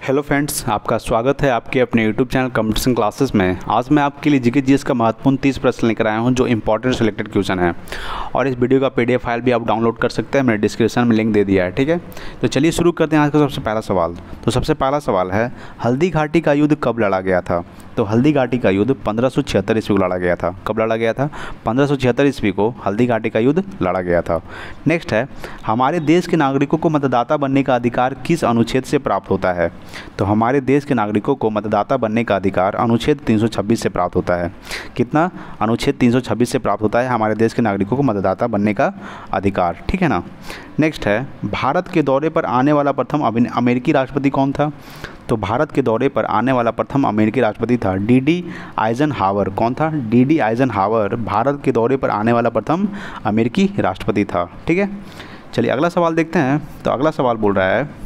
Hello friends, आपका स्वागत है आपके अपने यूट्यूब चैनल कंपटीशन क्लासेस में। आज मैं आपके लिए जीके जीएस का महत्वपूर्ण 30 प्रश्न लेकर आया हूं जो इंपॉर्टेंट सिलेक्टेड क्वेश्चन है। और इस वीडियो का पीडीएफ फाइल भी आप डाउनलोड कर सकते हैं, मैंने डिस्क्रिप्शन में लिंक दे दिया है। ठीक है, तो चलिए शुरू करते हैं आज का सबसे पहला सवाल। तो सबसे पहला सवाल है, हल्दी घाटी का युद्ध कब लड़ा गया था? तो हल्दी घाटी का युद्ध 1576 ईस्वी को लड़ा गया था। कब लड़ा गया था? 1576 ईस्वी को हल्दी घाटी का युद्ध लड़ा गया था। नेक्स्ट है, हमारे देश के नागरिकों को मतदाता बनने का अधिकार किस अनुच्छेद से प्राप्त होता है? तो हमारे देश के नागरिकों को मतदाता बनने का अधिकार अनुच्छेद 326 से प्राप्त होता है। कितना? अनुच्छेद 326 से प्राप्त होता है हमारे देश के नागरिकों को मतदाता बनने का अधिकार। ठीक है ना। नेक्स्ट है, भारत के दौरे पर आने वाला प्रथम अमेरिकी राष्ट्रपति कौन था? तो भारत के दौरे पर आने वाला प्रथम अमेरिकी राष्ट्रपति था डी आइजनहावर। कौन था? डी आइजनहावर भारत के दौरे पर आने वाला प्रथम अमेरिकी राष्ट्रपति था। ठीक है, चलिए अगला सवाल देखते हैं। तो अगला सवाल बोल रहा है,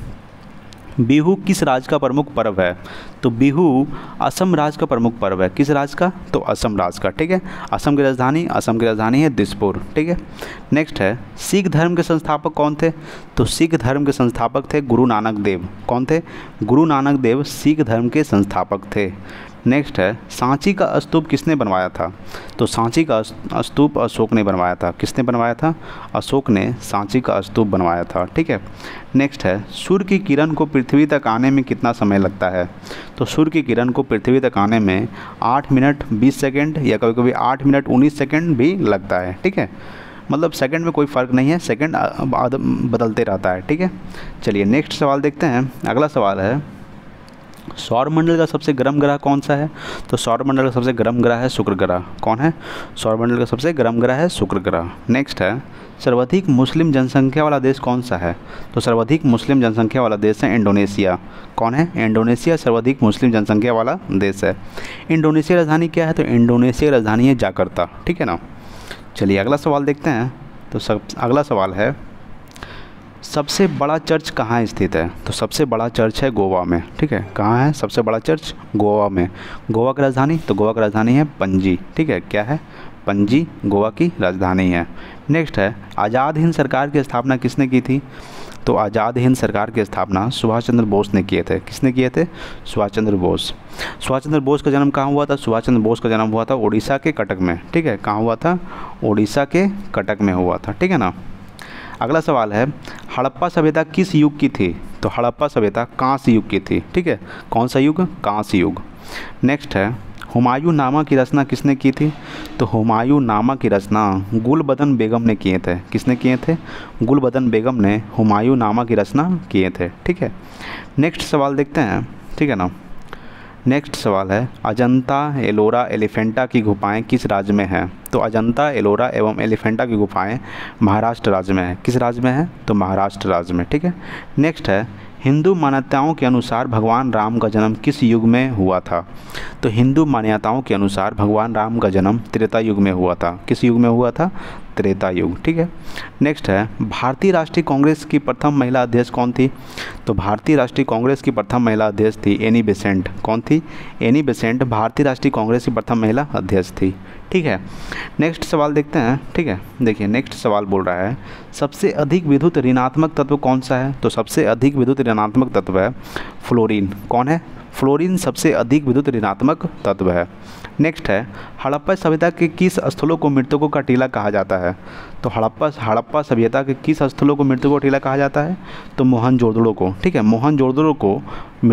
बिहू किस राज्य का प्रमुख पर्व है? तो बिहू असम राज्य का प्रमुख पर्व है। किस राज्य का? तो असम राज्य का। ठीक है, असम की राजधानी है दिसपुर। ठीक है। नेक्स्ट है, सिख धर्म के संस्थापक कौन थे? तो सिख धर्म के संस्थापक थे गुरु नानक देव। कौन थे? गुरु नानक देव सिख धर्म के संस्थापक थे। नेक्स्ट है, सांची का स्तूप किसने बनवाया था? तो सांची का स्तूप अशोक ने बनवाया था। किसने बनवाया था? अशोक ने सांची का स्तूप बनवाया था। ठीक है। नेक्स्ट है, सूर्य की किरण को पृथ्वी तक आने में कितना समय लगता है? तो सूर्य की किरण को पृथ्वी तक आने में 8 मिनट 20 सेकेंड या कभी कभी 8 मिनट 19 सेकेंड भी लगता है। ठीक है, मतलब सेकंड में कोई फ़र्क नहीं है, सेकंड बदलते रहता है। ठीक है, चलिए नेक्स्ट सवाल देखते हैं। अगला सवाल है, सौरमंडल का सबसे गर्म ग्रह कौन सा है? तो सौरमंडल का सबसे गर्म ग्रह है शुक्र ग्रह। कौन है? सौरमंडल का सबसे गर्म ग्रह है शुक्र ग्रह। नेक्स्ट है, सर्वाधिक मुस्लिम जनसंख्या वाला देश कौन सा है? तो सर्वाधिक मुस्लिम जनसंख्या वाला देश है इंडोनेशिया। कौन है? इंडोनेशिया सर्वाधिक मुस्लिम जनसंख्या वाला देश है। इंडोनेशिया राजधानी क्या है? तो इंडोनेशिया की राजधानी है जाकर्ता। ठीक है ना। चलिए अगला सवाल देखते हैं। तो अगला सवाल है, सबसे बड़ा चर्च कहाँ स्थित है? तो सबसे बड़ा चर्च है गोवा में। ठीक है, कहाँ है सबसे बड़ा चर्च? गोवा में। गोवा की राजधानी? तो गोवा की राजधानी है पणजी। ठीक है, क्या है? पणजी गोवा की राजधानी है। नेक्स्ट है, आज़ाद हिंद सरकार की स्थापना किसने की थी? तो आज़ाद हिंद सरकार की स्थापना सुभाष चंद्र बोस ने किए थे। किसने किए थे? सुभाष चंद्र बोस। सुभाष चंद्र बोस का जन्म कहाँ हुआ था? सुभाष चंद्र बोस का जन्म हुआ था उड़ीसा के कटक में। ठीक है, कहाँ हुआ था? उड़ीसा के कटक में हुआ था। ठीक है ना। अगला सवाल है, हड़प्पा सभ्यता किस युग की थी? तो हड़प्पा सभ्यता कांस्य युग की थी। ठीक है, कौन सा युग? कांस्य युग। नेक्स्ट है, हुमायूं नामा की रचना किसने की थी? तो हुमायूं नामा की रचना गुलबदन बेगम ने किए थे। किसने किए थे? गुलबदन बेगम ने हुमायूं नामा की रचना किए थे। ठीक है, नेक्स्ट सवाल देखते हैं। ठीक है ना। नेक्स्ट सवाल है, अजंता एलोरा एलिफेंटा की गुफाएं किस राज्य में हैं? तो अजंता एलोरा एवं एलिफेंटा की गुफाएं महाराष्ट्र राज्य में है। किस राज्य में है? तो महाराष्ट्र राज्य में। ठीक है। नेक्स्ट है, हिंदू मान्यताओं के अनुसार भगवान राम का जन्म किस युग में हुआ था? तो हिंदू मान्यताओं के अनुसार भगवान राम का जन्म त्रेता युग में हुआ था। किस युग में हुआ था? त्रेता युग। ठीक है। नेक्स्ट है, भारतीय राष्ट्रीय कांग्रेस की प्रथम महिला अध्यक्ष कौन थी? तो भारतीय राष्ट्रीय कांग्रेस की प्रथम महिला अध्यक्ष थी एनी बेसेंट। कौन थी? एनी बेसेंट भारतीय राष्ट्रीय कांग्रेस की प्रथम महिला अध्यक्ष थी। ठीक है, नेक्स्ट सवाल देखते हैं। ठीक है, देखिए नेक्स्ट सवाल बोल रहा है, सबसे अधिक विद्युत ऋणात्मक तत्व कौन सा है? तो सबसे अधिक विद्युत ऋणात्मक तत्व है फ्लोरीन। कौन है? फ्लोरीन सबसे अधिक विद्युत ऋणात्मक तत्व है। नेक्स्ट है, हड़प्पा सभ्यता के किस स्थलों को मृतकों का टीला कहा जाता है? तो हड़प्पा सभ्यता के किस स्थलों को मृतकों का टीला कहा जाता है? तो मोहनजोदड़ो को। ठीक है, मोहनजोदड़ो को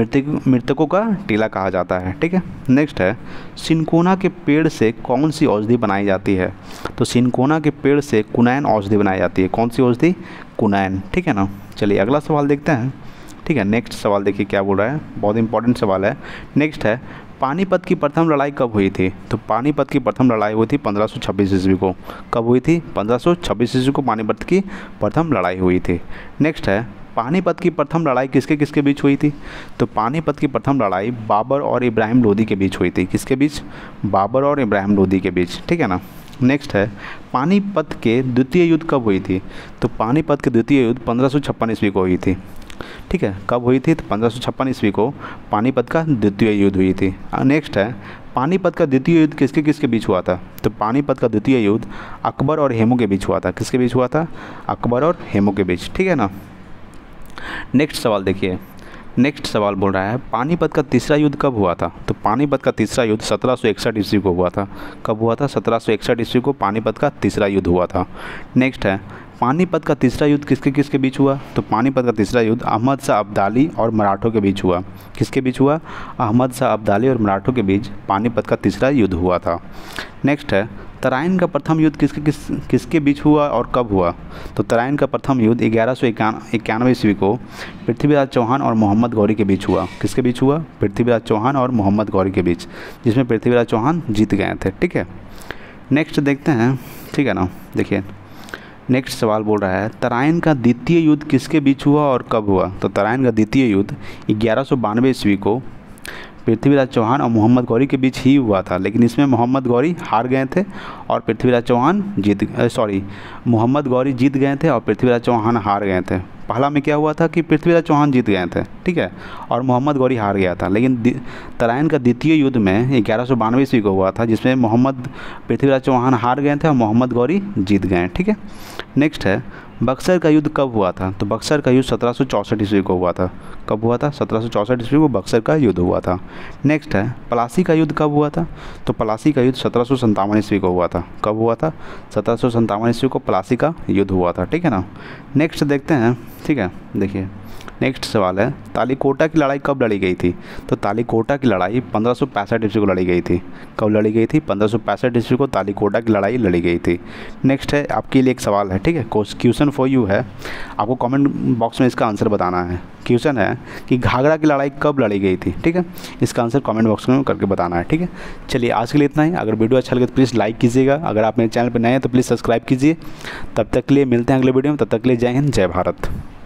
मृतकों का टीला कहा जाता है। ठीक है। नेक्स्ट है, सिनकोना के पेड़ से कौन सी औषधि बनाई जाती है? तो सिनकोना के पेड़ से कुनैन औषधि बनाई जाती है। कौन सी औषधि? कुनैन। ठीक है ना। चलिए अगला सवाल देखते हैं। ठीक है, नेक्स्ट सवाल देखिए क्या बोल रहा है, बहुत इंपॉर्टेंट सवाल है। नेक्स्ट है, पानीपत की प्रथम लड़ाई कब हुई थी? तो पानीपत की प्रथम लड़ाई हुई थी 1526 ईस्वी को। कब हुई थी? 1526 ईस्वी को पानीपत की प्रथम लड़ाई हुई थी। नेक्स्ट है, पानीपत की प्रथम लड़ाई किसके किसके बीच हुई थी? तो पानीपत की प्रथम लड़ाई बाबर और इब्राहिम लोदी के बीच हुई थी। किसके बीच? बाबर और इब्राहिम लोदी के बीच। ठीक है ना। नेक्स्ट है, पानीपत के द्वितीय युद्ध कब हुई थी? तो पानीपत के द्वितीय युद्ध 1556 ईस्वी को हुई थी। ठीक है, कब हुई थी? तो 1556 ईस्वी को पानीपत का द्वितीय युद्ध हुई थी। नेक्स्ट है, पानीपत का द्वितीय युद्ध किसके किसके बीच हुआ था? तो पानीपत का द्वितीय युद्ध अकबर और हेमू के बीच हुआ था। किसके बीच हुआ था? अकबर और हेमू के बीच। ठीक है ना। नेक्स्ट सवाल देखिए, नेक्स्ट सवाल बोल रहा है पानीपत का तीसरा युद्ध कब हुआ था। तो पानीपत का तीसरा युद्ध 1761 ईस्वी को हुआ था। कब हुआ था? 1761 ईस्वी को पानीपत का तीसरा युद्ध हुआ था। नेक्स्ट है पानीपत का तीसरा युद्ध किसके किसके बीच हुआ। तो पानीपत का तीसरा युद्ध अहमद शाह अब्दाली और मराठों के बीच हुआ। किसके बीच हुआ? अहमद शाह अब्दाली और मराठों के बीच पानीपत का तीसरा युद्ध हुआ था। नेक्स्ट है तराइन का प्रथम युद्ध किसके बीच हुआ और कब हुआ। तो तराइन का प्रथम युद्ध 1191 ईस्वी को पृथ्वीराज चौहान और मोहम्मद गौरी के बीच हुआ। किसके बीच हुआ? पृथ्वीराज चौहान और मोहम्मद गौरी के बीच, जिसमें पृथ्वीराज चौहान जीत गए थे। ठीक है, नेक्स्ट देखते हैं। ठीक है ना, देखिए नेक्स्ट सवाल बोल रहा है तराइन का द्वितीय युद्ध किसके बीच हुआ और कब हुआ। तो तराइन का द्वितीय युद्ध 1192 ईस्वी को पृथ्वीराज चौहान और मोहम्मद गौरी के बीच ही हुआ था, लेकिन इसमें मोहम्मद गौरी हार गए थे और पृथ्वीराज चौहान मोहम्मद गौरी जीत गए थे और पृथ्वीराज चौहान हार गए थे। पहला में क्या हुआ था कि पृथ्वीराज चौहान जीत गए थे, ठीक है, और मोहम्मद गौरी हार गया था। लेकिन तराइन का द्वितीय युद्ध में 1192 ईस्वी को हुआ था, जिसमें पृथ्वीराज चौहान हार गए थे और मोहम्मद गौरी जीत गए। ठीक है, नेक्स्ट है बक्सर का युद्ध कब हुआ था। तो बक्सर का युद्ध 1764 ईस्वी को हुआ था। कब हुआ था? 1764 ईस्वी को बक्सर का युद्ध हुआ था। नेक्स्ट है प्लासी का युद्ध कब हुआ था। तो प्लासी का युद्ध 1757 ईस्वी को हुआ था। कब हुआ था? 1757 ईस्वी को प्लासी का युद्ध हुआ था। ठीक है ना, नेक्स्ट देखते हैं। ठीक है, देखिए नेक्स्ट सवाल है तालीकोटा की लड़ाई कब लड़ी गई थी। तो तालीकोटा की लड़ाई 1565 ईस्वी को लड़ी गई थी। कब लड़ी गई थी? 1565 ईस्वी को तालीकोटा की लड़ाई लड़ी गई थी। नेक्स्ट है आपके लिए एक सवाल है, ठीक है, क्वेश्चन फॉर यू है, आपको कमेंट बॉक्स में इसका आंसर बताना है। क्वेश्चन है कि घाघरा की लड़ाई कब लड़ी गई थी। ठीक है, इसका आंसर कमेंट बॉक्स में करके बताना है। ठीक है, चलिए आज के लिए इतना ही। अगर वीडियो अच्छा लगे तो प्लीज़ लाइक कीजिएगा। अगर आप मेरे चैनल पर नए हैं तो प्लीज़ सब्सक्राइब कीजिए। तब तक के लिए मिलते हैं अगले वीडियो में। तब तक के लिए जय हिंद, जय भारत।